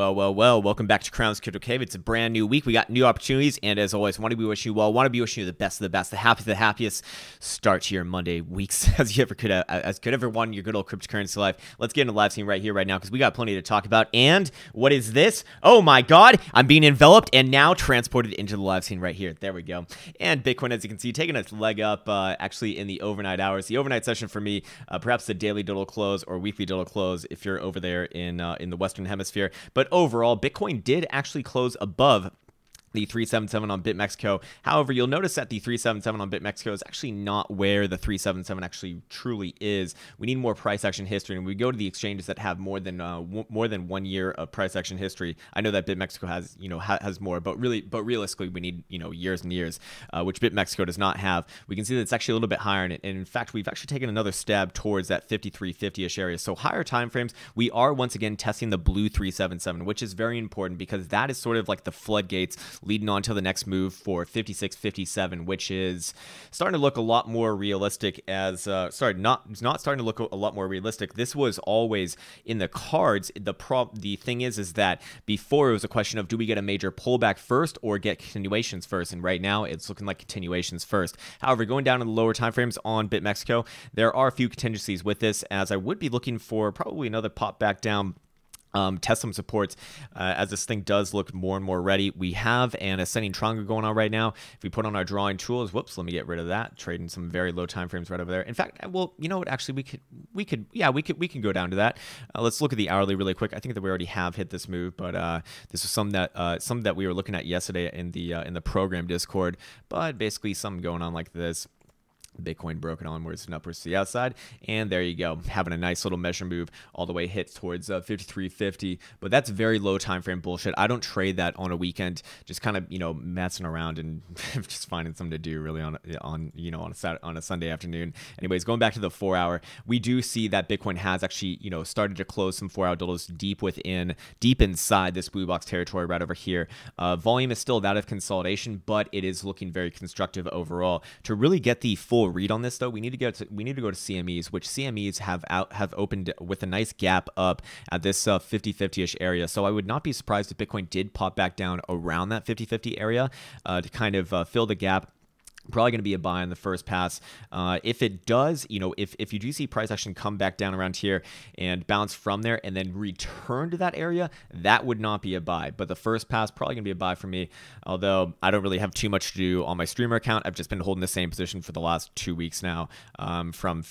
Well, welcome back to Krown's Crypto Cave. It's a brand new week. We got new opportunities, and as always, want to be wishing you well, want to be wishing you the best of the best, the happiest start to your Monday weeks as you ever could ever want in your good old cryptocurrency life. Let's get into the live scene right here, right now, because we got plenty to talk about. And what is this? Oh my God, I'm being enveloped and now transported into the live scene right here. There we go. And Bitcoin, as you can see, taking its leg up actually in the overnight hours. The overnight session for me, perhaps the daily doodle close or weekly doodle close if you're over there in the Western Hemisphere. But overall, Bitcoin did actually close above the 377 on BitMexico. However, you'll notice that the 377 on BitMexico is actually not where the 377 actually truly is. We need more price action history, and we go to the exchanges that have more than 1 year of price action history. I know that BitMexico has has more, but realistically, we need years and years, which BitMexico does not have. We can see that it's actually a little bit higher, and in fact, we've actually taken another stab towards that 5350-ish area. So higher time frames, we are once again testing the blue 377, which is very important because that is sort of like the floodgates leading on to the next move for 56.57, which is starting to look a lot more realistic as not starting to look a lot more realistic. This was always in the cards. The thing is that before it was a question of, do we get a major pullback first or get continuations first? And right now it's looking like continuations first. However, going down in the lower time frames on BitMexico, there are a few contingencies with this, as I would be looking for probably another pop back down, test some supports as this thing does look more and more ready. We have an ascending triangle going on right now. If we put on our drawing tools, whoops, let me get rid of that. Trading some very low time frames right over there. In fact, well, you know what? Actually, we can go down to that. Let's look at the hourly really quick. I think that we already have hit this move, but this was some that we were looking at yesterday in the program Discord. But basically, something going on like this. Bitcoin broken onwards and upwards to the outside, and there you go, having a nice little measure move all the way hit towards 5350. But that's very low time frame bullshit. I don't trade that on a weekend, just kind of messing around and just finding something to do really on a Sunday afternoon. Anyways, going back to the 4 hour, we do see that Bitcoin has actually started to close some 4 hour doodles deep inside this blue box territory right over here. Volume is still that of consolidation, but it is looking very constructive overall. To really get the full read on this, though, we need to go to CMEs, which CMEs have opened with a nice gap up at this 50-50-ish area. So I would not be surprised if Bitcoin did pop back down around that 50-50 area to kind of fill the gap. Probably going to be a buy on the first pass. If it does, if you do see price action come back down around here and bounce from there and then return to that area, that would not be a buy. But the first pass probably going to be a buy for me, although I don't really have too much to do on my streamer account. I've just been holding the same position for the last 2 weeks now, from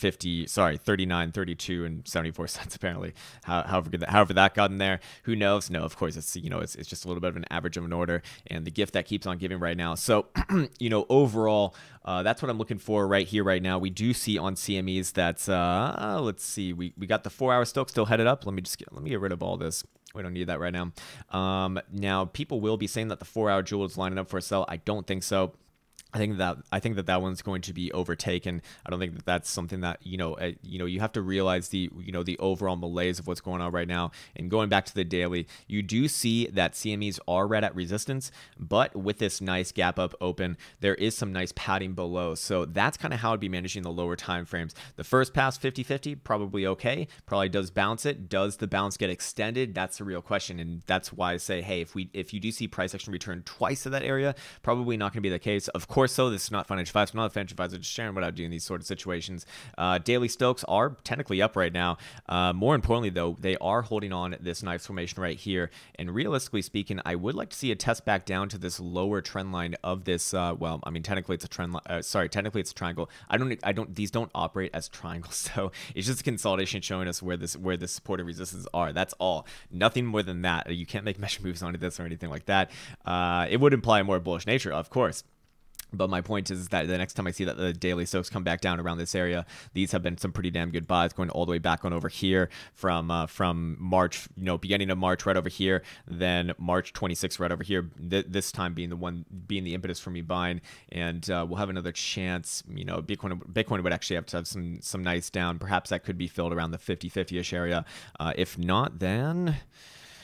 39, 32, and 74 cents apparently. However that got in there, who knows? No, of course it's it's just a little bit of an average of an order and the gift that keeps on giving right now. So overall, that's what I'm looking for right here, right now. We do see on CMEs that, let's see, we got the 4 hour still headed up. Let me get rid of all this. We don't need that right now. Now, people will be saying that the 4 hour jewel is lining up for a sell. I don't think so. I think that one's going to be overtaken. I don't think that that's something that you have to realize the overall malaise of what's going on right now. And going back to the daily, you do see that CMEs are right at resistance, but with this nice gap up open, there is some nice padding below. So that's kind of how I'd be managing the lower time frames. The first pass 50-50, probably okay. Probably does bounce it. Does the bounce get extended? That's the real question, and that's why I say, hey, if you do see price action return twice to that area, probably not going to be the case. Of course. So this is not financial advice. I'm not a financial advisor, just sharing what I do in these sort of situations. Daily Stokes are technically up right now. More importantly, though, they are holding on this nice formation right here. And realistically speaking, I would like to see a test back down to this lower trend line of this. Well, I mean, technically it's a trend line. Sorry, technically it's a triangle. These don't operate as triangles. So it's just a consolidation showing us where the support and resistance are. That's all. Nothing more than that. You can't make measure moves onto this or anything like that. It would imply a more bullish nature, of course. But my point is that the next time I see that the daily stokes come back down around this area, these have been some pretty damn good buys, going all the way back on over here from March, beginning of March right over here, then March 26th right over here. This time being the impetus for me buying, and we'll have another chance. Bitcoin would actually have to have some nice down. Perhaps that could be filled around the 50-50-ish area. If not, then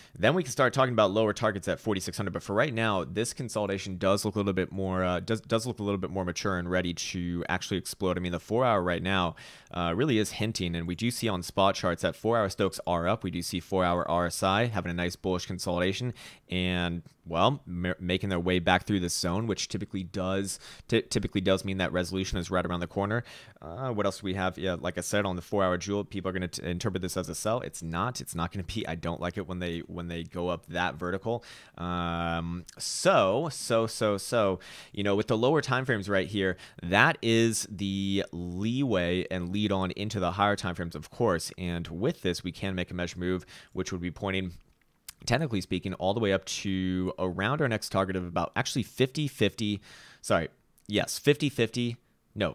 Then we can start talking about lower targets at 4,600. But for right now, this consolidation does look a little bit more does look a little bit more mature and ready to actually explode. I mean, the 4-hour right now really is hinting, and we do see on spot charts that 4-hour Stokes are up. We do see 4-hour RSI having a nice bullish consolidation, and well, making their way back through this zone, which typically does mean that resolution is right around the corner. What else do we have? Yeah, like I said, on the 4-hour Jewel, people are going to interpret this as a sell. It's not. It's not going to be. I don't like it when they go up that vertical. So, you know, with the lower time frames right here, that is the leeway and lead on into the higher time frames, of course. And with this, we can make a measure move, which would be pointing, technically speaking, all the way up to around our next target of about actually 50-50. Sorry, yes, 50-50. No,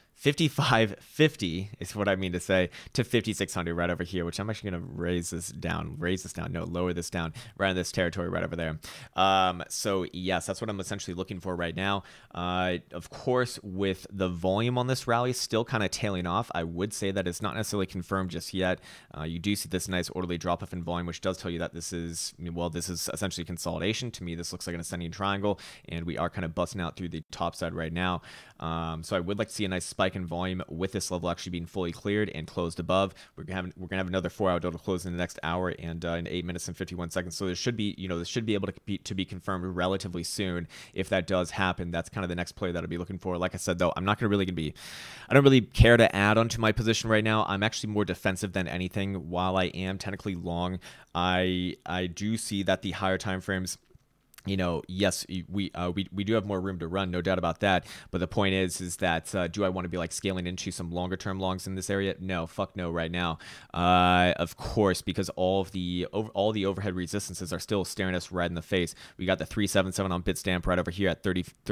55.50 is what I mean to say, to 5,600 right over here, which I'm actually going to raise this down, no, lower this down, right in this territory right over there. So yes, that's what I'm essentially looking for right now. Of course, with the volume on this rally still kind of tailing off, I would say that it's not necessarily confirmed just yet. You do see this nice orderly drop off in volume, which does tell you that this is, well, this is essentially consolidation. To me, this looks like an ascending triangle, and we are kind of busting out through the top side right now. So I would like to see a nice spike in volume with this level actually being fully cleared and closed above. We're gonna have another 4-hour total close in the next hour and in 8 minutes and 51 seconds. So there should be, you know, this should be able to be confirmed relatively soon. If that does happen, that's kind of the next play that I'll be looking for. Like I said, though, I'm not gonna really I don't really care to add onto my position right now. I'm actually more defensive than anything. While I am technically long, I do see that the higher time frames, you know, yes, we do have more room to run, no doubt about that. But the point is that do I want to be like scaling into some longer term longs in this area? No, fuck no, right now. Of course, because all the overhead resistances are still staring us right in the face. We got the 377 on Bitstamp right over here at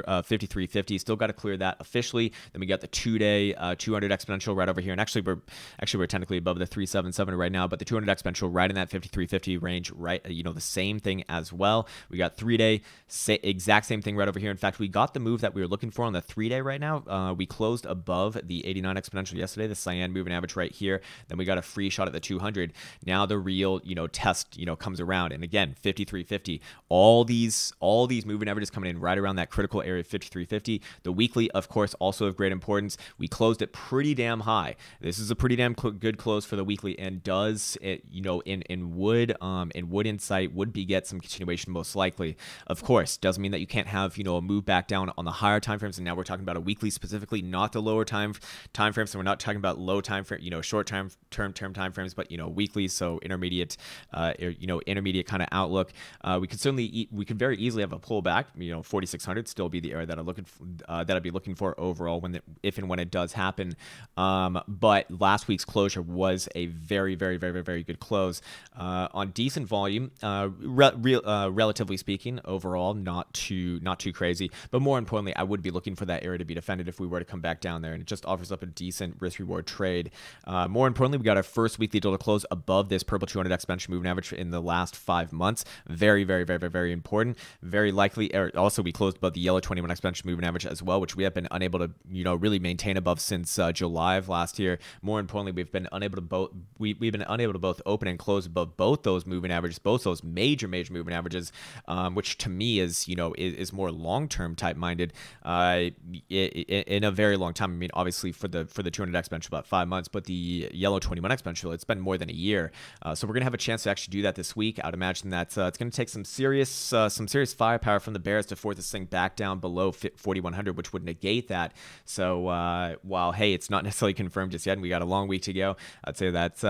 53.50. Still got to clear that officially. Then we got the 2-day 200 exponential right over here, and actually we're technically above the 377 right now, but the 200 exponential right in that 53.50 range, right? You know, the same thing as well. We got 3-day, exact same thing right over here. In fact, we got the move that we were looking for on the 3-day right now. We closed above the 89 exponential yesterday, the cyan moving average right here. Then we got a free shot at the 200. Now the real, you know, test, you know, comes around, and again, 53.50. All these moving averages coming in right around that critical area of 53.50. The weekly, of course, also of great importance. We closed it pretty damn high. This is a pretty damn good close for the weekly, and does it, you know, would insight would beget some continuation most likely. Of course, doesn't mean that you can't have, you know, a move back down on the higher time frames. And now we're talking about a weekly specifically, not the lower time frames. So we're not talking about low time frame, you know, short term time frames, but, you know, weekly. So intermediate, you know, intermediate kind of outlook. We could very easily have a pullback. You know, 4,600 still be the area that I'd be looking for overall if and when it does happen. But last week's closure was a very good close on decent volume, relatively speaking. Overall, not too crazy, but more importantly, I would be looking for that area to be defended if we were to come back down there, and it just offers up a decent risk reward trade. More importantly, we got our first weekly total close above this purple 200 exponential moving average in the last 5 months. Very important. Very likely, also we closed above the yellow 21 exponential moving average as well, which we have been unable to, you know, really maintain above since July of last year. More importantly, we've been unable to both open and close above both those moving averages, both those major moving averages, which to me is, you know, is more long-term type minded in a very long time. I mean, obviously for the 200 exponential about 5 months, but the yellow 21 exponential, it's been more than a year. So we're gonna have a chance to actually do that this week. I'd imagine that it's gonna take some serious firepower from the bears to force this thing back down below 4,100, which would negate that. So while hey, it's not necessarily confirmed just yet, and we got a long week to go, I'd say that's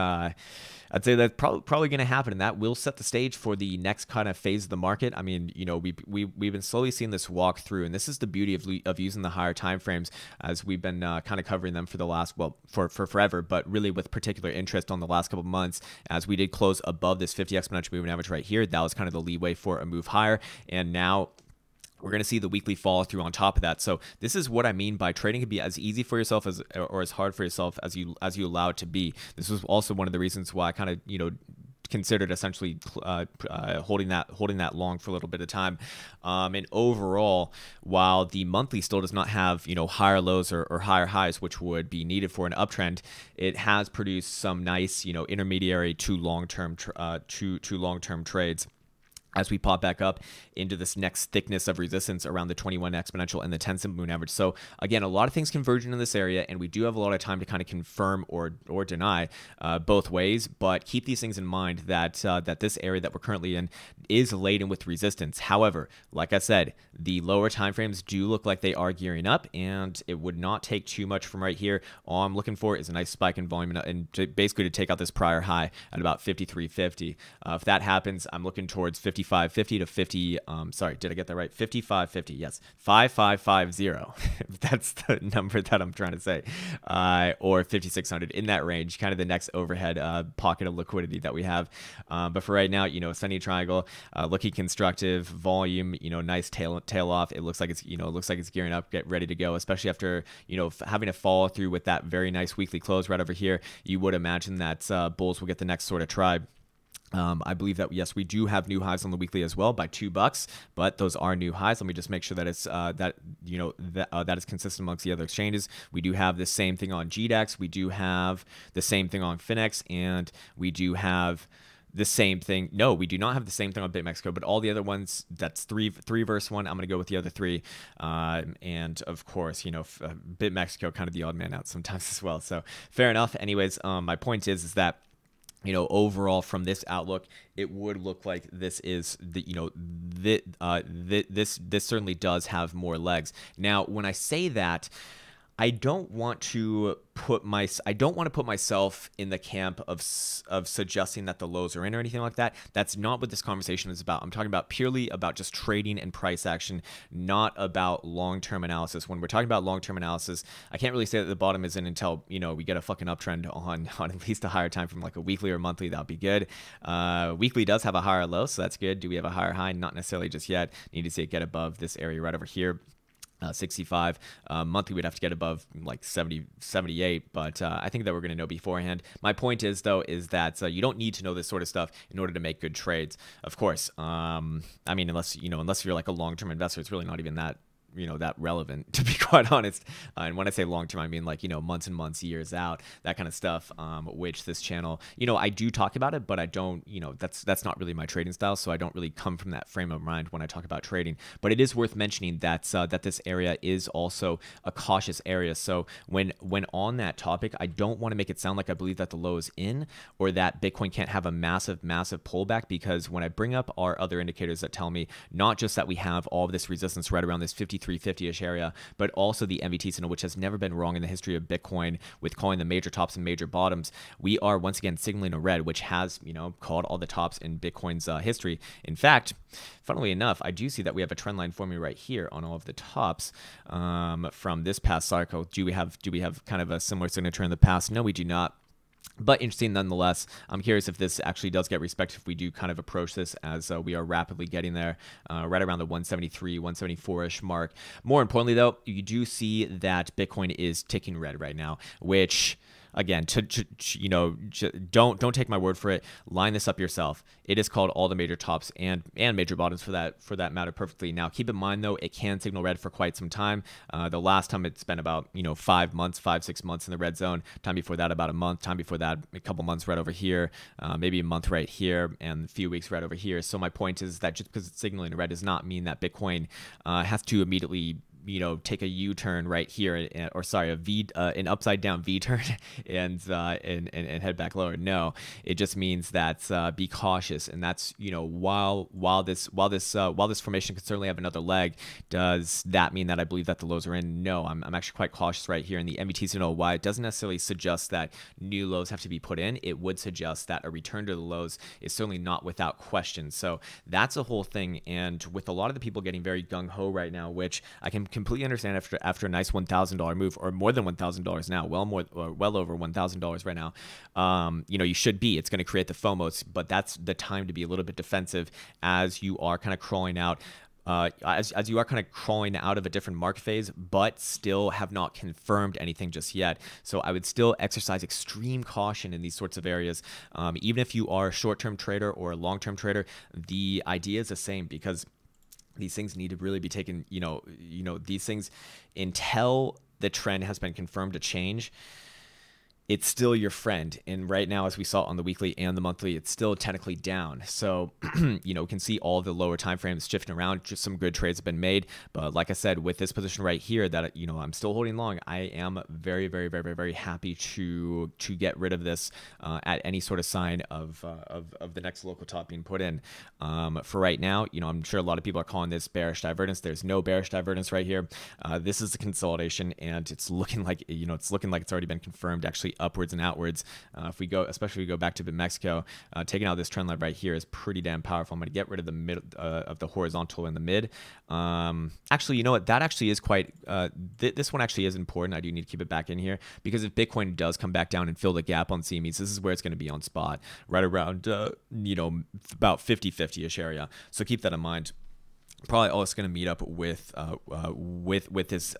probably going to happen, and that will set the stage for the next kind of phase of the market. I mean, you know, we've been slowly seeing this walk through, and this is the beauty of using the higher time frames, as we've been kind of covering them for the last, well, for forever, but really with particular interest on the last couple of months, as we did close above this 50 exponential moving average right here. That was kind of the leeway for a move higher, and now we're going to see the weekly follow through on top of that. So this is what I mean by trading can be as easy for yourself or as hard for yourself as you allow it to be. This was also one of the reasons why I kind of, you know, considered essentially holding that long for a little bit of time. And overall, while the monthly still does not have higher lows or higher highs, which would be needed for an uptrend, it has produced some nice intermediary to long-term trades as we pop back up into this next thickness of resistance around the 21 exponential and the 10 simple moving average. So again, a lot of things converging in this area, and we do have a lot of time to kind of confirm or deny both ways. But keep these things in mind that that this area that we're currently in is laden with resistance. However, like I said, the lower time frames do look like they are gearing up, and it would not take too much from right here. All I'm looking for is a nice spike in volume and basically to take out this prior high at about 53.50. If that happens, I'm looking towards 55.50 to 50. Sorry, did I get that right? 55.50. Yes, 5550. That's the number that I'm trying to say, or 5600 in that range, kind of the next overhead pocket of liquidity that we have. But for right now, sunny triangle, looking constructive, volume, nice tail off. It looks like it's gearing up, get ready to go, especially after having a follow through with that very nice weekly close right over here. You would imagine that bulls will get the next sort of try. I believe that, yes, we do have new highs on the weekly as well by $2, but those are new highs. Let me just make sure that it's that is consistent amongst the other exchanges. We do have the same thing on GDEX. We do have the same thing on Finex, and we do have the same thing. No, we do not have the same thing on BitMexico, but all the other ones, that's three versus one. I'm going to go with the other three. And of course, BitMexico kind of the odd man out sometimes as well. So fair enough. Anyways, my point is that overall from this outlook, it would look like this is this certainly does have more legs. Now, when I say that, I don't want to put myself in the camp of suggesting that the lows are in or anything like that. That's not what this conversation is about. I'm talking about purely about just trading and price action, not about long-term analysis. When we're talking about long-term analysis, I can't really say that the bottom is in until we get a fucking uptrend on at least a higher time from like a weekly or monthly. That would be good. Weekly does have a higher low, so that's good. Do we have a higher high? Not necessarily just yet. Need to see it get above this area right over here. 65. Monthly we'd have to get above like 70, 78, but I think that we're going to know beforehand. My point is, though, is that you don't need to know this sort of stuff in order to make good trades. Of course, I mean, unless you're like a long-term investor, it's really not even that that relevant, to be quite honest. And when I say long term, I mean like months and months, years out, that kind of stuff, which this channel, I do talk about it, but I don't, that's not really my trading style, so I don't really come from that frame of mind when I talk about trading. But it is worth mentioning that that this area is also a cautious area. So when on that topic, I don't want to make it sound like I believe that the low is in, or that Bitcoin can't have a massive pullback, because when I bring up our other indicators that tell me not just that we have all of this resistance right around this 5350-ish area, but also the MVT signal, which has never been wrong in the history of Bitcoin with calling the major tops and major bottoms, we are once again signaling a red, which has, called all the tops in Bitcoin's history. In fact, funnily enough, I do see that we have a trend line forming right here on all of the tops from this past cycle. Do we have kind of a similar signature in the past? No, we do not. But interesting nonetheless. I'm curious if this actually does get respect if we do kind of approach this as we are rapidly getting there, right around the 173, 174-ish mark. More importantly, though, you do see that Bitcoin is ticking red right now, which, again, don't take my word for it. Line this up yourself. It is called all the major tops and major bottoms for that matter perfectly. Now, keep in mind though, it can signal red for quite some time. The last time it's been about 5 months, 5-6 months in the red zone. Time before that about a month. Time before that a couple months right over here. Maybe a month right here, and a few weeks right over here. So my point is that just because it's signaling red does not mean that Bitcoin has to immediately take a U-turn right here, or sorry, an upside down V-turn and head back lower. No, it just means that be cautious, and that's while this formation could certainly have another leg, does that mean that I believe that the lows are in? No, I'm actually quite cautious right here in the MVT signal. Why it doesn't necessarily suggest that new lows have to be put in, it would suggest that a return to the lows is certainly not without question. So that's a whole thing, and with a lot of the people getting very gung-ho right now, which I can completely understand after a nice $1,000 move, or more than $1,000 now, well over $1,000 right now. You should be. It's going to create the FOMOs, but that's the time to be a little bit defensive as you are kind of crawling out as you are kind of crawling out of a different market phase, but still have not confirmed anything just yet. So I would still exercise extreme caution in these sorts of areas. Even if you are a short-term trader or a long-term trader, the idea is the same, because these things need to really be taken, these things, until the trend has been confirmed to change, it's still your friend. And right now, as we saw on the weekly and the monthly, it's still technically down. So, we can see all the lower time frames shifting around. Just some good trades have been made. But like I said, with this position right here that, I'm still holding long, I am very, very, very, very, very happy to get rid of this at any sort of sign of the next local top being put in. For right now, I'm sure a lot of people are calling this bearish divergence. There's no bearish divergence right here. This is the consolidation, and it's looking like, it's already been confirmed, actually upwards and outwards. Especially if we go back to Mexico, taking out this trend line right here is pretty damn powerful. I'm going to get rid of the mid of the horizontal in the mid. Actually, you know what? That actually is quite. This one actually is important. I do need to keep it back in here, because if Bitcoin does come back down and fill the gap on CMEs, this is where it's going to be on spot, right around about 50-50ish area. So keep that in mind. Probably also going to meet up with this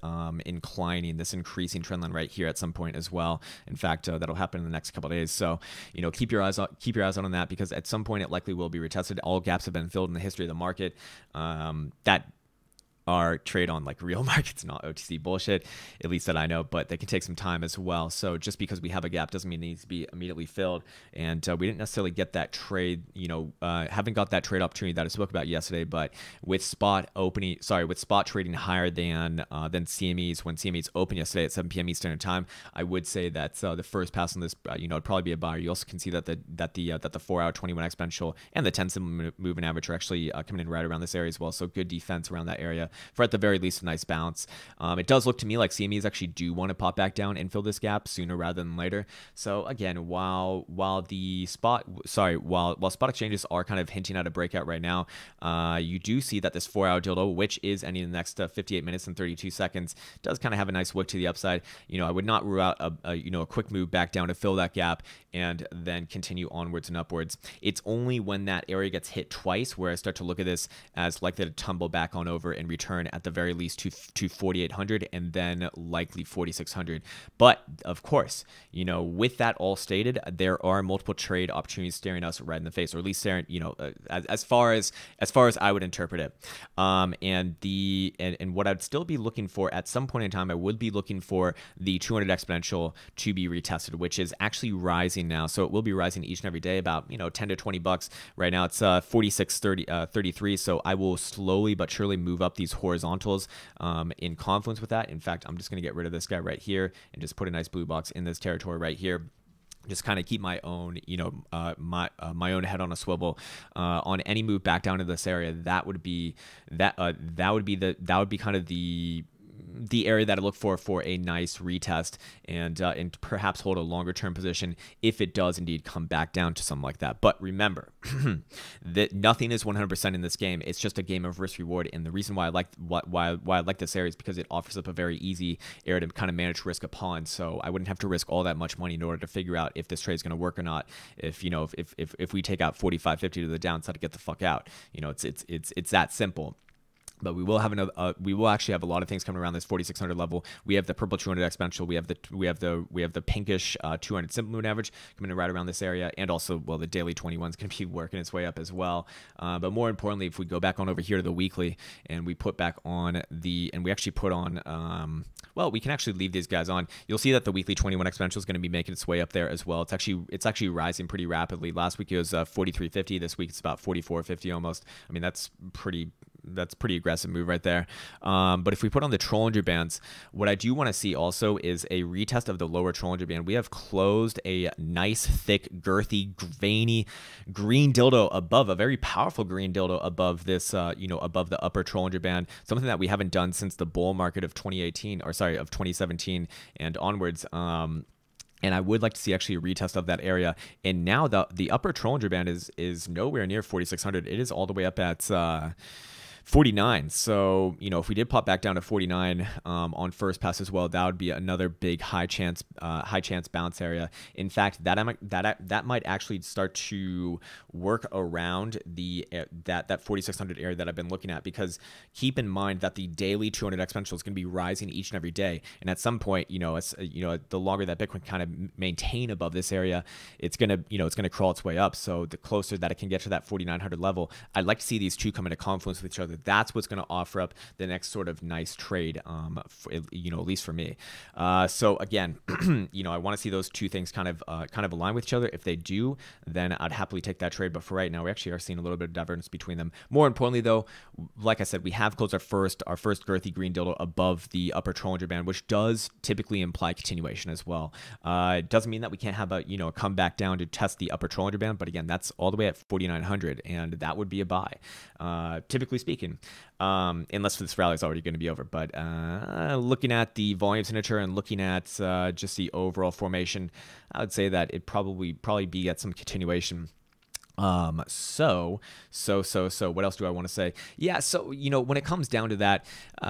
increasing trend line right here at some point as well. In fact, that'll happen in the next couple of days. So keep your eyes out on that, because at some point it likely will be retested. All gaps have been filled in the history of the market. That are trade on like real markets, not OTC bullshit, at least that I know, but they can take some time as well. So just because we have a gap doesn't mean it needs to be immediately filled. And we didn't necessarily get that trade, haven't got that trade opportunity that I spoke about yesterday, but with spot trading higher than CMEs, when CMEs opened yesterday at 7 p.m. Eastern time, I would say that the first pass on this, it'd probably be a buyer. You also can see that the 4-hour 21 exponential and the 10-symbol moving average are actually coming in right around this area as well. So good defense around that area, for at the very least a nice bounce. It does look to me like CMEs actually do want to pop back down and fill this gap sooner rather than later. So again, while spot exchanges are kind of hinting at a breakout right now, you do see that this 4-hour dildo, which is ending in the next 58 minutes and 32 seconds, does kind of have a nice wick to the upside. I would not rule out a quick move back down to fill that gap and then continue onwards and upwards. It's only when that area gets hit twice where I start to look at this as likely to tumble back on over and return at the very least to 4,800 and then likely 4,600. But of course, with that all stated, there are multiple trade opportunities staring us right in the face, or at least staring, as far as I would interpret it. And what I'd still be looking for at some point in time, I would be looking for the 200 exponential to be retested, which is actually rising now. So it will be rising each and every day, about 10 to 20 bucks. Right now it's 46.33. So I will slowly but surely move up these horizontals in confluence with that. In fact, I'm just going to get rid of this guy right here and just put a nice blue box in this territory right here. Just kind of keep my own, my own head on a swivel on any move back down to this area. That would be kind of the area that I look for a nice retest and perhaps hold a longer term position if it does indeed come back down to something like that. But remember that nothing is 100% in this game. It's just a game of risk reward. And the reason why I like this area is because it offers up a very easy area to kind of manage risk upon. So I wouldn't have to risk all that much money in order to figure out if this trade is going to work or not. If we take out 45.50 to the downside to get the fuck out, it's that simple. But we will have we will actually have a lot of things coming around this 4,600 level. We have the purple 200 exponential. We have the pinkish 200 simple moving average coming in right around this area, and also, well, the daily 21 is going to be working its way up as well. But more importantly, if we go back on over here to the weekly and we put back on we actually put on well, we can actually leave these guys on. You'll see that the weekly 21 exponential is going to be making its way up there as well. It's actually rising pretty rapidly. Last week it was 43.50. This week it's about 44.50 almost. I mean, that's pretty aggressive move right there. But if we put on the Trollinger bands, what I do want to see also is a retest of the lower Trollinger band. We have closed a nice, thick, girthy, veiny green dildo above, a very powerful green dildo above this, above the upper Trollinger band, something that we haven't done since the bull market of 2017 and onwards. And I would like to see actually a retest of that area. And now the upper Trollinger band is nowhere near 4,600. It is all the way up at 49. So, you know, if we did pop back down to 49 on first pass as well, that would be another big high chance bounce area. In fact, that might actually start to work around the that 4600 area that I've been looking at, because keep in mind that the daily 200 exponential is going to be rising each and every day, and at some point, the longer that Bitcoin kind of maintain above this area, it's gonna crawl its way up. So the closer that it can get to that 4900 level, I'd like to see these two come into confluence with each other. That's what's going to offer up the next sort of nice trade, at least for me. So again, I want to see those two things kind of align with each other. If they do, then I'd happily take that trade. But for right now, we actually are seeing a little bit of divergence between them. More importantly, though, like I said, we have closed our first girthy green dildo above the upper Bollinger Band, which does typically imply continuation as well. It doesn't mean that we can't have a comeback down to test the upper Bollinger Band, but again, that's all the way at 4,900, and that would be a buy, typically speaking, unless this rally is already going to be over. But looking at the volume signature and looking at just the overall formation, I would say that it probably be at some continuation. So what else do I want to say? Yeah, so when it comes down to that,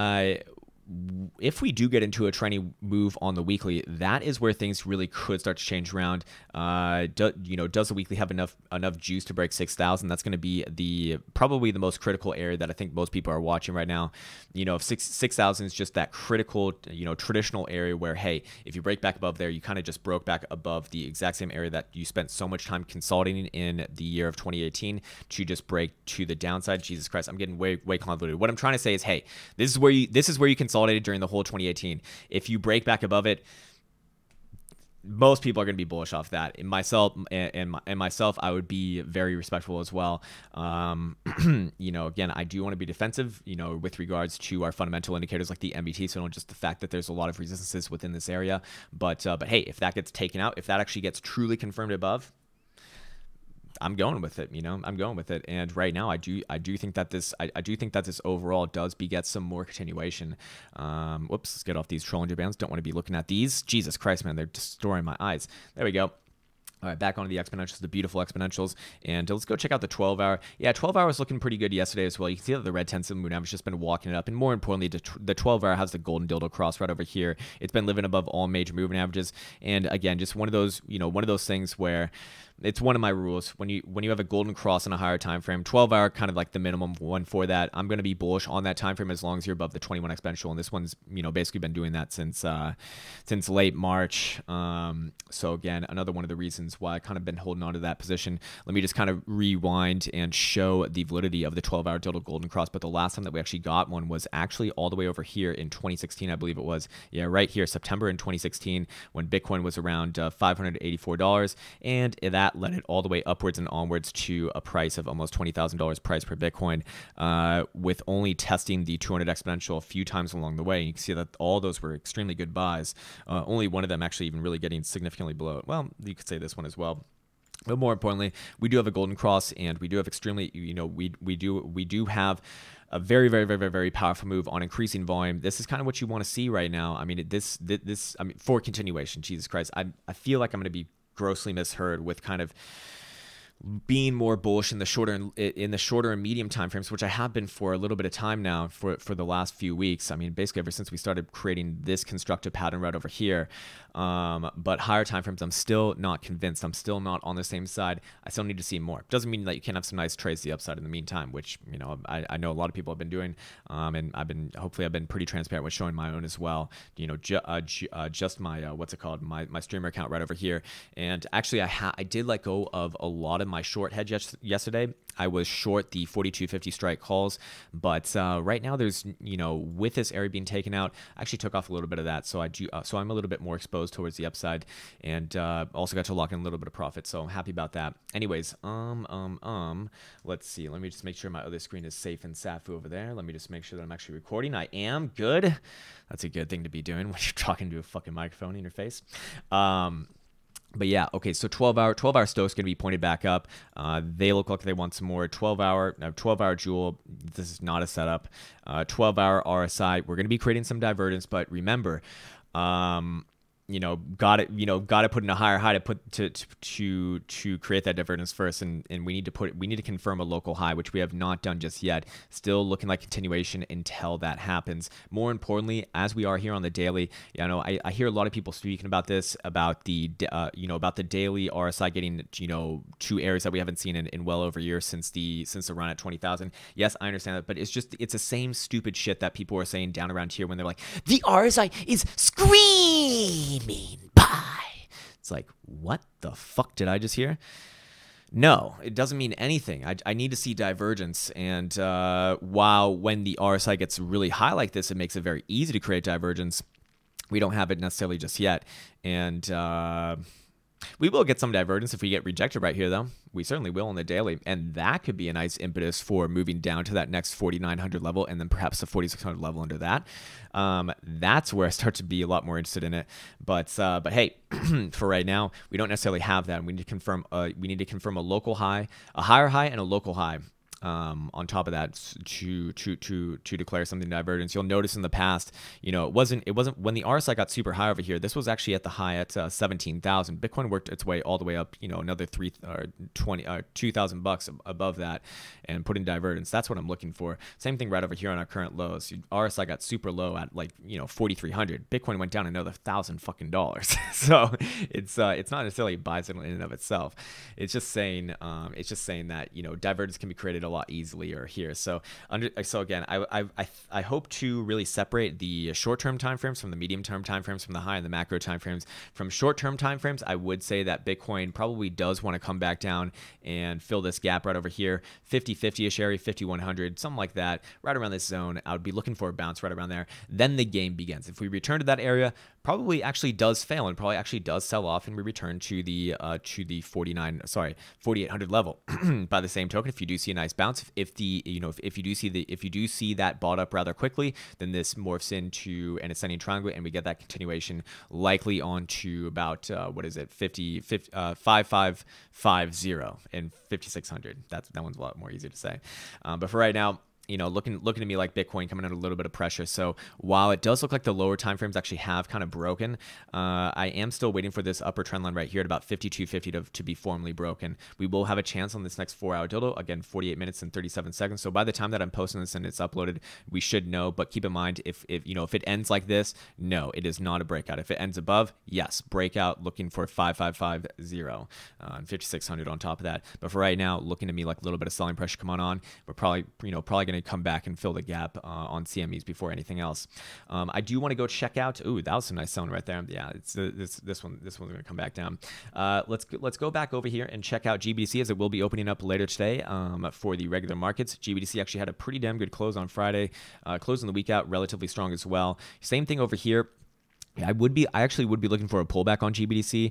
if we do get into a trendy move on the weekly, that is where things really could start to change around. Does the weekly have enough juice to break 6,000? That's going to be probably the most critical area that I think most people are watching right now. If 6,000 is just that critical, traditional area where, hey, if you break back above there, you kind of just broke back above the exact same area that you spent so much time consolidating in the year of 2018 to just break to the downside. Jesus Christ, I'm getting way convoluted. What I'm trying to say is, hey, this is where you consolidated during the whole 2018. If you break back above it, most people are going to be bullish off that. And myself, I would be very respectful as well. Again, I do want to be defensive, with regards to our fundamental indicators like the MBT. So not just the fact that there's a lot of resistances within this area, but hey, if that gets taken out, if that actually gets truly confirmed above, I'm going with it. I'm going with it. And right now, I do think that this overall does beget some more continuation. Whoops, let's get off these Bollinger Bands. Don't want to be looking at these. Jesus Christ, man, they're destroying my eyes. There we go. All right, back onto the exponentials, the beautiful exponentials, and let's go check out the 12-hour. Yeah, 12-hour was looking pretty good yesterday as well. You can see that the red 10-7 moving average just been walking it up, and more importantly, the 12-hour has the golden dildo cross right over here. It's been living above all major moving averages, and again, just one of those, one of those things where it's one of my rules. When you have a golden cross in a higher time frame, 12-hour kind of like the minimum one for that. I'm going to be bullish on that time frame as long as you're above the 21 exponential, and this one's basically been doing that since late March. So again, another one of the reasons why I kind of been holding on to that position. Let me just kind of rewind and show the validity of the 12-hour dildo golden cross. But the last time that we actually got one was actually all the way over here in 2016, I believe it was. Yeah, right here, September in 2016, when Bitcoin was around $584, and that led it all the way upwards and onwards to a price of almost $20,000 price per Bitcoin, with only testing the 200 exponential a few times along the way. And you can see that all those were extremely good buys. Only one of them actually even really getting significantly below it. Well, you could say this one as well. But more importantly, we do have a golden cross, and we do have extremely, we do have a very powerful move on increasing volume. This is kind of what you want to see right now. I mean, for continuation, Jesus Christ, I feel like I'm going to be grossly misheard with kind of being more bullish in the shorter and medium time frames, which I have been for a little bit of time now for the last few weeks. I mean, basically ever since we started creating this constructive pattern right over here. But higher time frames, I'm still not convinced. I'm still not on the same side. I still need to see more. Doesn't mean that you can't have some nice trades to the upside in the meantime, which I know a lot of people have been doing, and hopefully I've been pretty transparent with showing my own as well. Just my what's it called, my streamer account right over here. And actually, I did let go of a lot of my short hedge yesterday. I was short the 42.50 strike calls, but right now there's with this area being taken out, I actually took off a little bit of that, so I'm a little bit more exposed towards the upside, and also got to lock in a little bit of profit, so I'm happy about that. Anyways, let's see. Let me just make sure my other screen is safe and SAFU over there. Let me just make sure that I'm actually recording. I am good. That's a good thing to be doing when you're talking to a fucking microphone in your face. But yeah, okay, so 12-hour Stoch's going to be pointed back up. They look like they want some more. 12-hour Jewel, this is not a setup. 12-hour RSI, we're going to be creating some divergence, but remember, got to put in a higher high to put to create that divergence first, and we need to confirm a local high, which we have not done just yet. Still looking like continuation until that happens. More importantly, as we are here on the daily, I hear a lot of people speaking about this, about the about the daily RSI getting to areas that we haven't seen in well over a year since the run at 20,000. Yes, I understand that, but it's the same stupid shit that people are saying down around here when they're like, the RSI is screaming buy. It's like, what the fuck did I just hear? No, it doesn't mean anything. I need to see divergence, and while when the RSI gets really high like this, it makes it very easy to create divergence. We don't have it necessarily just yet, and we will get some divergence if we get rejected right here, though. We certainly will on the daily, and that could be a nice impetus for moving down to that next 4,900 level, and then perhaps the 4,600 level under that. That's where I start to be a lot more interested in it. But hey, for right now, we don't necessarily have that. We need to confirm. We need to confirm a local high, a higher high, and a local high. On top of that, to declare something divergence. You'll notice in the past, it wasn't when the RSI got super high over here. This was actually at the high at 17,000. Bitcoin worked its way all the way up, another 2,000 bucks above that, and put in divergence. That's what I'm looking for. Same thing right over here on our current lows. RSI got super low at 4,300. Bitcoin went down another $1,000 fucking dollars. So it's not necessarily a buy signal in and of itself. It's just saying that divergence can be created a lot easier here. So again, I hope to really separate the short-term timeframes from the medium-term timeframes, from the high and the macro timeframes. From short-term timeframes, I would say that Bitcoin probably does want to come back down and fill this gap right over here, 50-50-ish area, 5,100, something like that, right around this zone. I would be looking for a bounce right around there. Then the game begins. If we return to that area, probably actually does fail and probably actually does sell off, and we return to the 4,800 level. By the same token, if you do see a nice bounce, if you do see that bought up rather quickly, then this morphs into an ascending triangle, and we get that continuation likely onto about 5550 and 5600. That one's a lot more easy to say. But for right now, looking to me like Bitcoin coming under a little bit of pressure. So while it does look like the lower timeframes actually have kind of broken, I am still waiting for this upper trend line right here at about 52.50 to be formally broken. We will have a chance on this next 4-hour dildo. Again, 48 minutes and 37 seconds. So by the time that I'm posting this and it's uploaded, we should know. But keep in mind, if it ends like this, no, it is not a breakout. If it ends above, yes, breakout. Looking for 5550 and 5600 on top of that. But for right now, looking to me like a little bit of selling pressure coming on. We're probably going to come back and fill the gap on CMEs before anything else. I do want to go check out. Ooh, that was some nice selling right there. Yeah, it's this one's going to come back down. Let's go back over here and check out GBTC, as it will be opening up later today for the regular markets. GBTC actually had a pretty damn good close on Friday, closing the week out relatively strong as well. Same thing over here. I actually would be looking for a pullback on GBTC,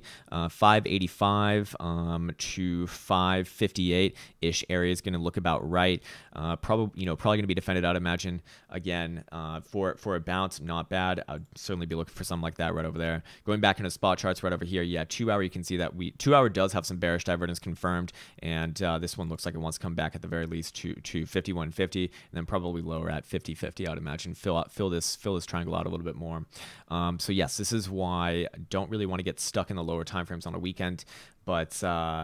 585 to 558-ish area is going to look about right. Probably going to be defended, I'd imagine. Again, for a bounce, not bad. I'd certainly be looking for something like that right over there. Going back into spot charts right over here, yeah, 2-hour, you can see that 2-hour does have some bearish divergence confirmed, and this one looks like it wants to come back at the very least to 51.50, and then probably lower at 50.50. I'd imagine fill this triangle out a little bit more. So yes, this is why I don't really want to get stuck in the lower timeframes on a weekend, but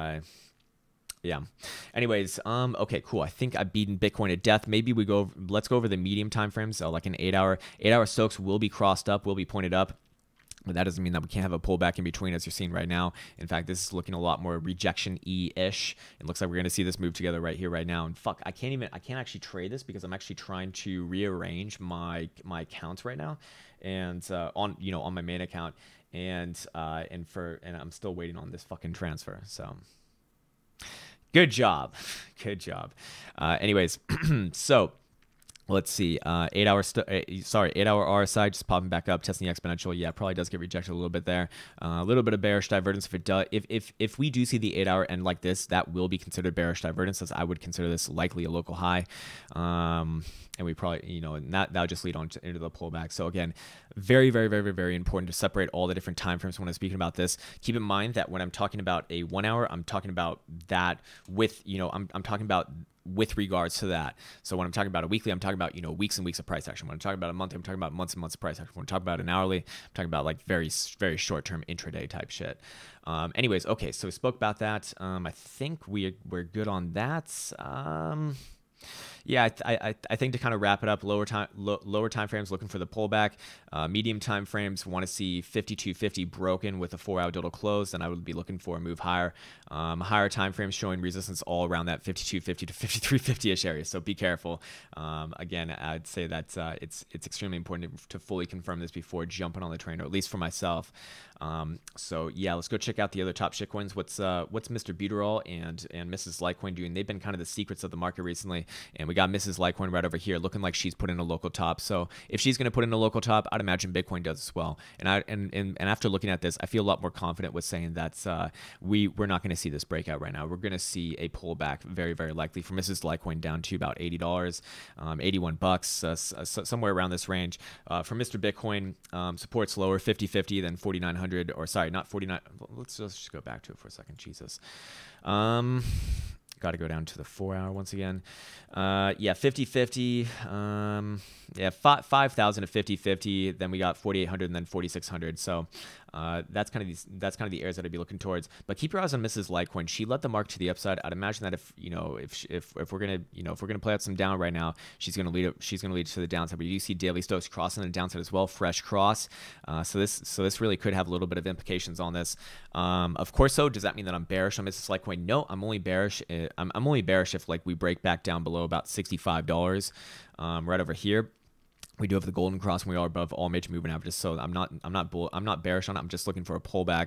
yeah. Anyways, okay, cool. I think I've beaten Bitcoin to death. Maybe let's go over the medium timeframes. So like an 8-hour. 8-hour Stokes will be crossed up, will be pointed up. But that doesn't mean that we can't have a pullback in between, as you're seeing right now. In fact, this is looking a lot more rejection-y-ish. It looks like we're going to see this move together right here, right now. And fuck, I can't actually trade this because I'm actually trying to rearrange my accounts right now, and on my main account, and I'm still waiting on this fucking transfer. So good job, good job. Anyways, so. Let's see, 8-hour RSI just popping back up, testing the exponential. Yeah, probably does get rejected a little bit there. A little bit of bearish divergence. If it does, if we do see the 8-hour end like this, that will be considered bearish divergence, as I would consider this likely a local high. And we probably, and that would just lead on into the pullback. So again, very, very, very, very important to separate all the different time frames when I'm speaking about this. Keep in mind that when I'm talking about a 1-hour, I'm talking about that with, I'm talking about with regards to that. So when I'm talking about a weekly, I'm talking about, weeks and weeks of price action. When I'm talking about a monthly, I'm talking about months and months of price action. When I'm talking about an hourly, I'm talking about like very, very short-term intraday type shit. Anyways, okay, so we spoke about that. I think we're good on that. Yeah, I think to kind of wrap it up, lower time frames looking for the pullback. Medium time frames want to see 5250 broken with a 4-hour total close, then I would be looking for a move higher. Higher time frames showing resistance all around that 5250 to 5350-ish area, so be careful. Again, I'd say that it's extremely important to fully confirm this before jumping on the train, or at least for myself. So yeah, let's go check out the other top shitcoins. What's Mr. Buterol and Mrs. Litecoin doing? They've been kind of the secrets of the market recently, and we got Mrs. Litecoin right over here looking like she's put in a local top. So if she's going to put in a local top, I'd imagine Bitcoin does as well. And after looking at this, I feel a lot more confident with saying that we're not going to see this breakout right now. We're going to see a pullback, very, very likely, for Mrs. Litecoin down to about $80, $81, somewhere around this range. For Mr. Bitcoin, support's lower, 50-50, then 4,900, or sorry, not 49. Let's just go back to it for a second. Jesus. Got to go down to the 4-hour once again. Yeah, 50-50. Yeah, 5,000 to 50-50. Then we got 4,800 and then 4,600. So that's kind of the areas that I'd be looking towards. But keep your eyes on Mrs. Litecoin. She led the market to the upside. I'd imagine that if we're gonna play out some down right now, she's gonna lead to the downside. But you see daily stokes crossing the downside as well. Fresh cross. So this really could have a little bit of implications on this. Of course, so does that mean that I'm bearish on Mrs. Litecoin? No, I'm only bearish. I'm only bearish if like we break back down below about $65 right over here. We do have the golden cross, and we are above all major moving averages. So I'm not bearish on it. I'm just looking for a pullback.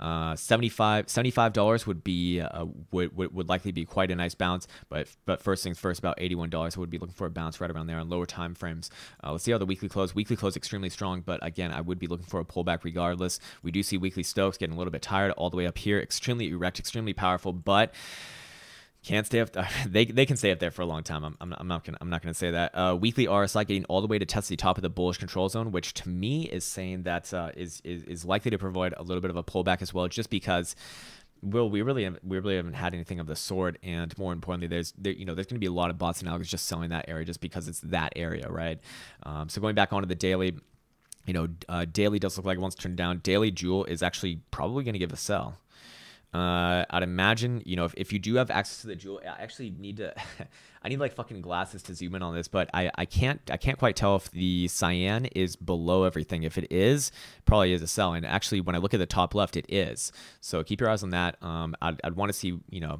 $75 would be would likely be quite a nice bounce. But first things first, about $81, I would be looking for a bounce right around there on lower time frames. Let's see how the weekly close. Weekly close extremely strong, but again, I would be looking for a pullback regardless. We do see weekly stokes getting a little bit tired all the way up here. Extremely erect, extremely powerful, but can't stay up. They can stay up there for a long time. I'm not gonna say that. Weekly RSI getting all the way to test the top of the bullish control zone, which to me is saying that is likely to provide a little bit of a pullback as well, just because. Well, we really haven't had anything of the sort, and more importantly, there's going to be a lot of bots and algos just selling that area just because it's that area, right? So going back onto the daily. Daily does look like it wants to turn down. Daily Jewel is actually probably going to give a sell. I'd imagine, if you do have access to the jewel, I actually need to, I need like fucking glasses to zoom in on this, but I can't quite tell if the cyan is below everything. If it is, probably is a sell. And actually, when I look at the top left, it is. So keep your eyes on that. I'd want to see,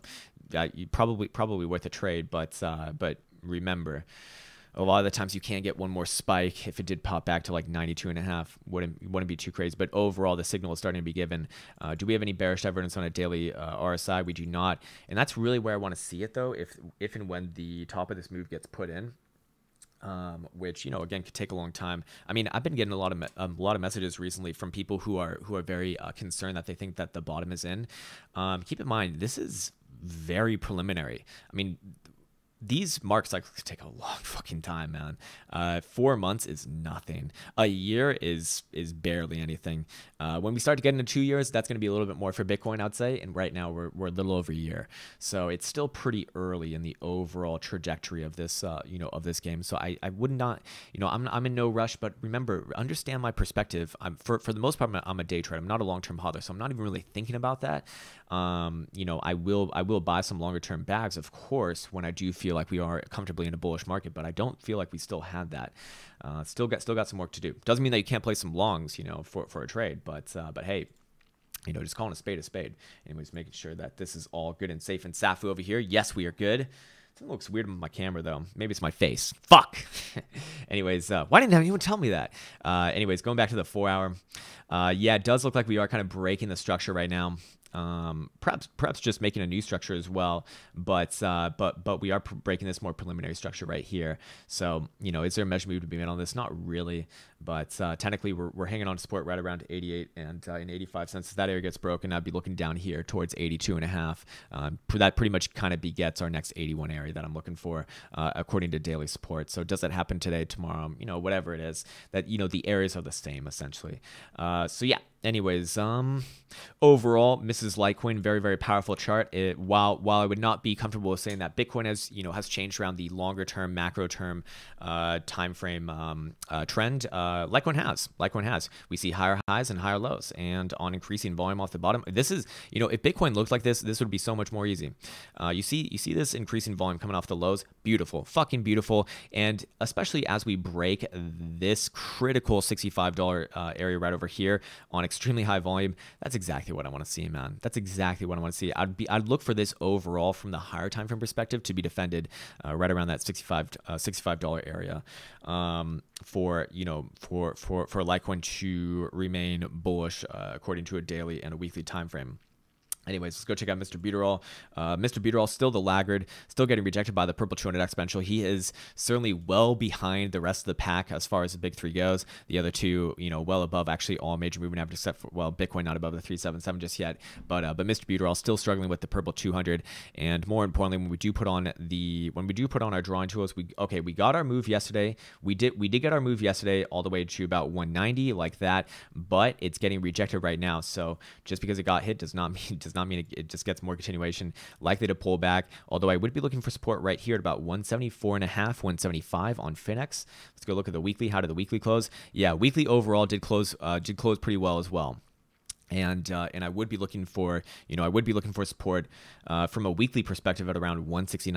probably worth a trade, but remember, a lot of the times you can get one more spike. If it did pop back to like 92.5, wouldn't be too crazy. But overall, the signal is starting to be given. Do we have any bearish evidence on a daily RSI? We do not, and that's really where I want to see it though. If and when the top of this move gets put in. Which again could take a long time. I mean, I've been getting a lot of messages recently from people who are very concerned that they think that the bottom is in. Keep in mind, this is very preliminary. I mean, these market cycles take a long fucking time, man. 4 months is nothing. A year is barely anything. When we start to get into 2 years, that's going to be a little bit more for Bitcoin, I'd say. And right now we're a little over a year, so it's still pretty early in the overall trajectory of this, of this game. So I would not, I'm in no rush. But remember, understand my perspective. For the most part, I'm a day trader. I'm not a long-term hodler, so I'm not even really thinking about that. I will buy some longer-term bags, of course, when I do feel like we are comfortably in a bullish market, but I don't feel like we still have that. Still got some work to do. Doesn't mean that you can't play some longs, for a trade, but hey, just calling a spade a spade. Anyways, making sure that this is all good and safe. And Safu over here, yes, we are good. Something looks weird on my camera though. Maybe it's my face. Fuck. Anyways, why didn't anyone tell me that? Anyways, going back to the 4-hour. Yeah, it does look like we are kind of breaking the structure right now. Perhaps just making a new structure as well, but we are breaking this more preliminary structure right here. So is there a measure move to be made on this? Not really, but technically we're hanging on to support right around 88 and in 85 cents. If that area gets broken, I'd be looking down here towards 82.5. That pretty much kind of begets our next 81 area that I'm looking for, according to daily support. So does that happen today, tomorrow? Whatever it is, that the areas are the same essentially. So yeah. anyways, overall, Mrs. Litecoin, very, very powerful chart. While I would not be comfortable with saying that Bitcoin has changed around the longer term, macro term time frame trend, Litecoin has. We see higher highs and higher lows, and on increasing volume off the bottom. This is, if Bitcoin looked like this would be so much more easy. You see this increasing volume coming off the lows, beautiful, fucking beautiful, and especially as we break this critical $65 area right over here on extremely high volume, that's exactly what I want to see, man. That's exactly what I want to see. I'd look for this overall from the higher time frame perspective to be defended right around that $65 area for Litecoin to remain bullish according to a daily and a weekly time frame. Anyways, let's go check out Mr. Buteral. Mr. Buteral still the laggard, still getting rejected by the purple 200 exponential. He is certainly well behind the rest of the pack as far as the big three goes. The other two, well above actually all major moving averages except for, Bitcoin not above the 377 just yet. But Mr. Buteral still struggling with the purple 200. And more importantly, when we do put on our drawing tools, we got our move yesterday. We did get our move yesterday all the way to about 190 like that, but it's getting rejected right now. So just because it got hit does not mean it just gets more continuation. Likely to pull back, although I would be looking for support right here at about 174.5, 175 on Finex. Let's go look at the weekly. How did the weekly close? Yeah, weekly overall did close pretty well as well. And I would be looking for support from a weekly perspective at around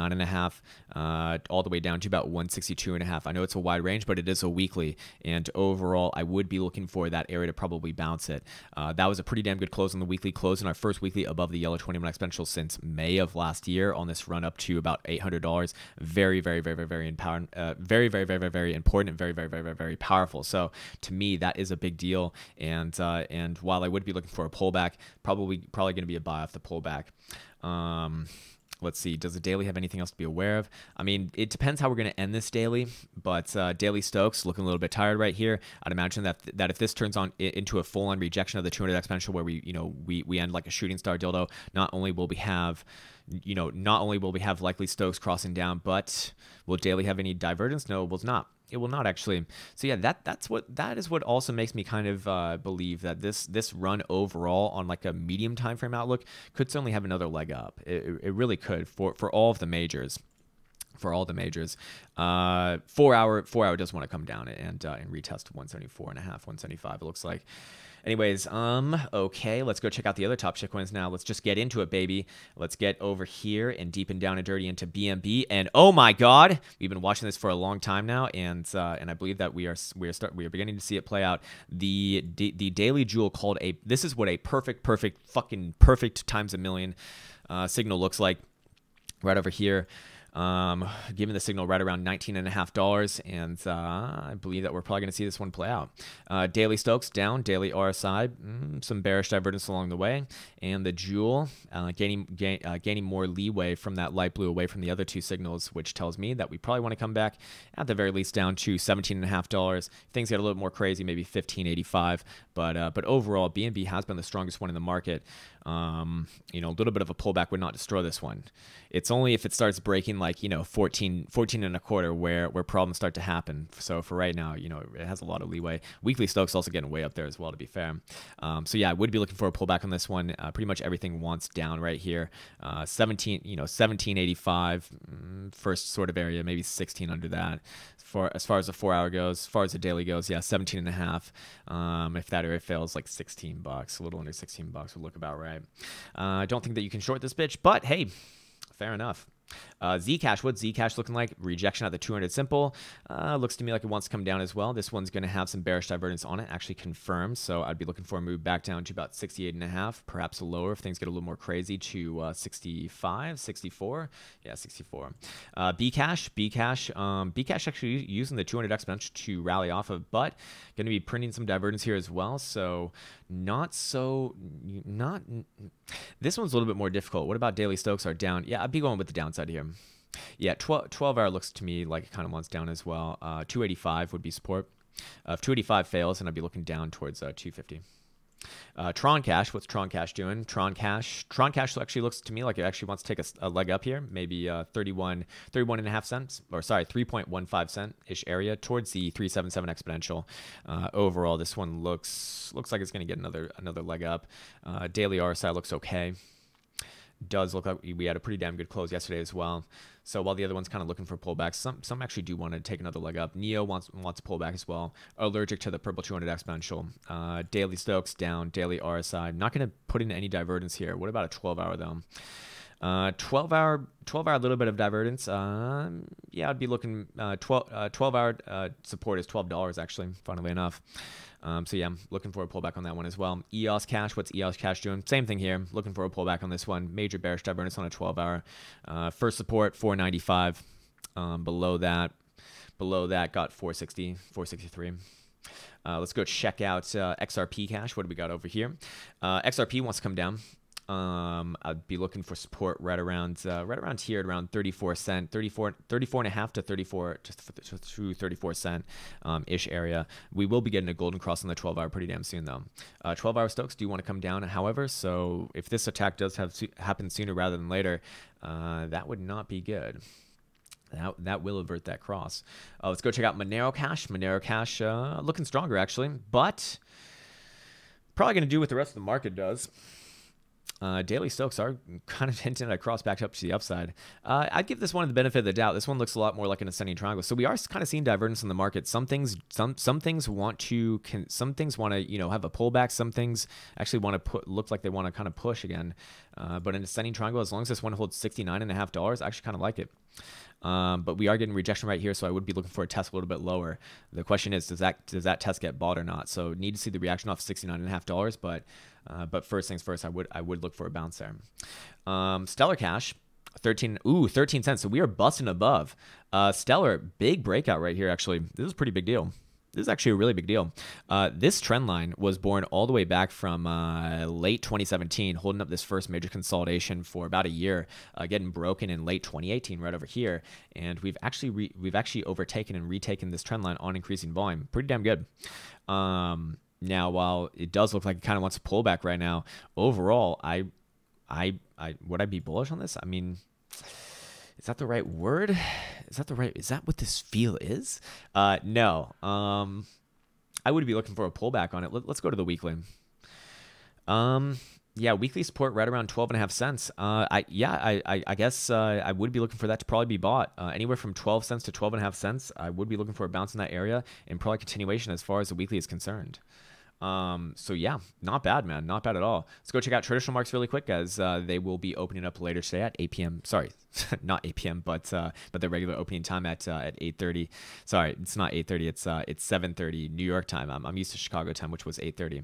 169.5 all the way down to about 162.5. I know it's a wide range, but it is a weekly, and overall I would be looking for that area to probably bounce it. That was a pretty damn good close on the weekly, close in our first weekly above the yellow 21 exponential since May of last year on this run up to about $800. Very, very, very, very, very important, very, very, very, very, very important, very, very, very, very, very powerful. So to me, that is a big deal. And while I would be looking for a pullback, probably going to be a buy off the pullback. Let's see, does the daily have anything else to be aware of? I mean, it depends how we're going to end this daily, but daily Stokes looking a little bit tired right here. I'd imagine that if this turns on into a full-on rejection of the 200 exponential where we end like a shooting star dildo, not only will we have likely Stokes crossing down, but will daily have any divergence? No, it will not. It will not actually. So yeah, that is what also makes me kind of believe that this run overall on like a medium time frame outlook could certainly have another leg up. It really could for all of the majors. For all the majors, 4 hour does want to come down and retest 174.5, 175. It looks like. Anyways, okay, let's go check out the other top shitcoins now. Let's just get into it, baby. Let's get over here and deepen down and dirty into BNB. And oh my God, we've been watching this for a long time now, and I believe that we are beginning to see it play out. The daily jewel called this is what a perfect times a million signal looks like right over here. Giving the signal right around $19.50, and I believe that we're probably going to see this one play out. Daily Stokes down, daily RSI, some bearish divergence along the way, and the Jewel gaining more leeway from that light blue away from the other two signals, which tells me that we probably want to come back at the very least down to $17.50. Things get a little more crazy, maybe $15.85, but overall, BNB has been the strongest one in the market. A little bit of a pullback would not destroy this one. It's only if it starts breaking like 14 and a quarter where problems start to happen. So for right now, it has a lot of leeway. Weekly Stokes also getting way up there as well, to be fair. So yeah, I would be looking for a pullback on this one. Pretty much everything wants down right here. 1785 first sort of area, maybe 16 under that. As far as the 4 hour goes, as far as the daily goes, yeah, 17.5. If that area fails, like $16, a little under $16 would look about right. I don't think that you can short this bitch, but hey, fair enough. Zcash, what's Zcash looking like? Rejection at the 200 simple. Looks to me like it wants to come down as well. This one's going to have some bearish divergence on it, actually confirmed. So I'd be looking for a move back down to about 68.5, perhaps lower if things get a little more crazy to 65, 64. Yeah, 64. Bcash actually using the 200 exponential to rally off of, but going to be printing some divergence here as well. So this one's a little bit more difficult. What about daily Stokes are down? Yeah, I'd be going with the downside here. Yeah, 12 hour looks to me like it kind of wants down as well. 285 would be support. If 285 fails, then I'd be looking down towards 250. Tron Cash, what's Tron Cash doing? Tron Cash actually looks to me like it actually wants to take a leg up here, maybe 31 and a half cents, or sorry, 3.15 cent-ish area towards the 377 exponential. Overall, this one looks like it's going to get another leg up. Daily RSI looks okay. Does look like we had a pretty damn good close yesterday as well. So while the other one's kind of looking for pullbacks, some actually do want to take another leg up. Neo wants to pull back as well. Allergic to the purple 200 exponential. Daily Stokes down. Daily RSI. Not going to put in any divergence here. What about a 12-hour though? 12 hour, a little bit of divergence. Yeah, I'd be looking 12-hour support is $12 actually, funnily enough. So yeah, I'm looking for a pullback on that one as well. EOS Cash, what's EOS Cash doing? Same thing here. Looking for a pullback on this one. Major bearish divergence on a 12-hour. First support 495. Below that got 460, 463. Let's go check out XRP Cash. What do we got over here? XRP wants to come down. I'd be looking for support right around here at around 34 cent, 34 and a half to 34 to 34 cent ish area. We will be getting a golden cross on the 12-hour pretty damn soon though. 12-hour Stokes do want to come down, however, so if this attack does happen sooner rather than later, that would not be good. That will avert that cross. Let's go check out Monero Cash. Monero Cash looking stronger actually, but probably going to do what the rest of the market does. Daily Stokes are kind of hinting at a cross back up to the upside. I'd give this one the benefit of the doubt. This one looks a lot more like an ascending triangle. So we are kind of seeing divergence in the market. Some things want to have a pullback. Some things actually want to look like they want to kind of push again. But an ascending triangle, as long as this one holds $69.50, I actually kind of like it. But we are getting rejection right here, so I would be looking for a test a little bit lower. The question is, does that test get bought or not? So need to see the reaction off $69.50, but first things first, I would look for a bounce there. Stellar Cash, 13 cents. So we are busting above. Stellar, big breakout right here. Actually, this is a pretty big deal. This is actually a really big deal. This trend line was born all the way back from late 2017, holding up this first major consolidation for about a year, getting broken in late 2018 right over here. And we've actually overtaken and retaken this trend line on increasing volume. Pretty damn good. Now, while it does look like it kind of wants to pull back right now, overall, would I be bullish on this? I mean, is that the right word? Is that what this feel is? No. I would be looking for a pullback on it. Let's go to the weekly. Yeah, weekly support right around 12.5 cents. I guess I would be looking for that to probably be bought. Anywhere from 12 cents to 12.5 cents. I would be looking for a bounce in that area and probably continuation as far as the weekly is concerned. So yeah, not bad, man. Not bad at all. Let's go check out traditional marks really quick, as they will be opening up later today at 8 p.m. Sorry, not 8 p.m., but the regular opening time at 8:30. Sorry, it's not 8:30. It's 7:30 New York time. I'm used to Chicago time, which was 8:30.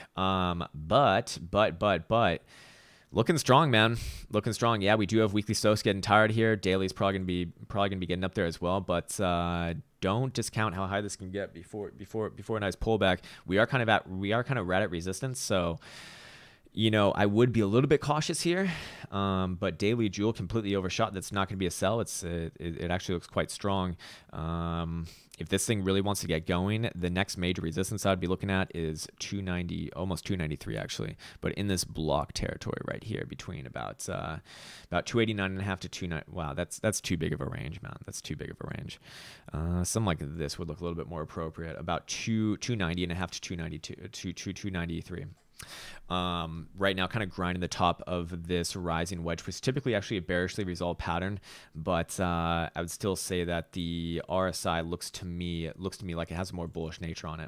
But looking strong, man. Looking strong. Yeah, we do have weekly Stokes getting tired here. Daily's probably gonna be getting up there as well. But don't discount how high this can get before a nice pullback. We are kind of right at resistance. So, I would be a little bit cautious here. But Daily Jewel completely overshot. That's not going to be a sell. It actually looks quite strong. If this thing really wants to get going, the next major resistance I'd be looking at is 290, almost 293 actually. But in this block territory right here, between about 289.5 to 290. Wow, that's too big of a range, man. That's too big of a range. Something like this would look a little bit more appropriate. About 290.5 to 292 to 293. Right now, kind of grinding the top of this rising wedge, which is typically actually a bearishly resolved pattern, but I would still say that the RSI looks to me like it has a more bullish nature on it.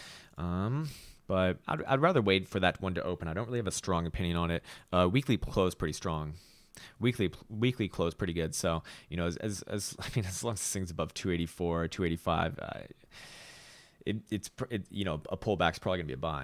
But I'd rather wait for that one to open. I don't really have a strong opinion on it. Weekly close pretty strong. Weekly close pretty good. So as long as this thing's above 284, 285, a pullback's probably gonna be a buy.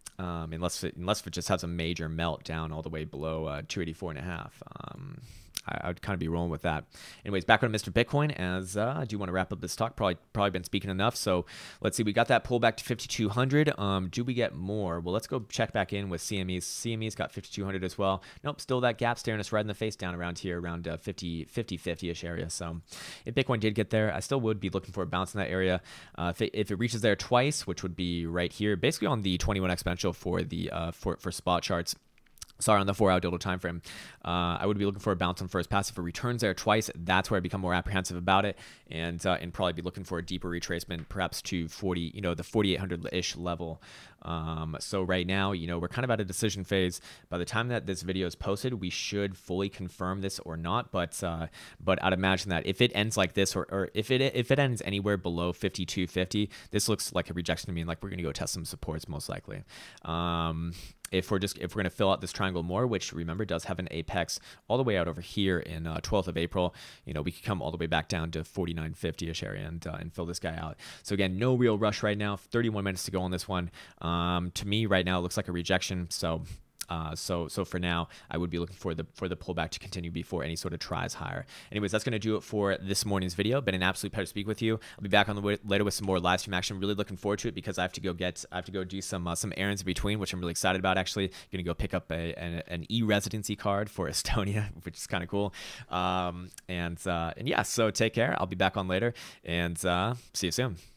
Unless it just has a major meltdown all the way below 284.5. I would kind of be rolling with that. Anyways, back on Mr. Bitcoin, as I do want to wrap up this talk. Probably been speaking enough. So let's see. We got that pullback to 5,200. Do we get more? Well, let's go check back in with CME's. CME's got 5,200 as well. Nope, still that gap staring us right in the face down around here, around 50-ish area. So if Bitcoin did get there, I still would be looking for a bounce in that area. If it reaches there twice, which would be right here, basically on the 21 exponential for the for spot charts. Sorry, on the 4-hour dildo time frame, I would be looking for a bounce on first pass. If it returns there twice, that's where I become more apprehensive about it, and probably be looking for a deeper retracement, perhaps to 40, the 4,800-ish level. So right now, we're kind of at a decision phase. By the time that this video is posted, we should fully confirm this or not. But I'd imagine that if it ends like this, or if it ends anywhere below 5,250, this looks like a rejection to me, and like we're gonna go test some supports most likely. If we're going to fill out this triangle more, which remember does have an apex all the way out over here in 12th of April, we could come all the way back down to 49.50-ish area and fill this guy out. So again, no real rush right now. 31 minutes to go on this one. To me right now, it looks like a rejection. So for now, I would be looking for the pullback to continue before any sort of tries higher. Anyways, that's going to do it for this morning's video. Been an absolute pleasure to speak with you. I'll be back on the way later with some more live stream action. Really looking forward to it because I have to go do some errands in between, which I'm really excited about. Actually, going to go pick up an e-residency card for Estonia, which is kind of cool. And yeah, so take care. I'll be back on later, and see you soon.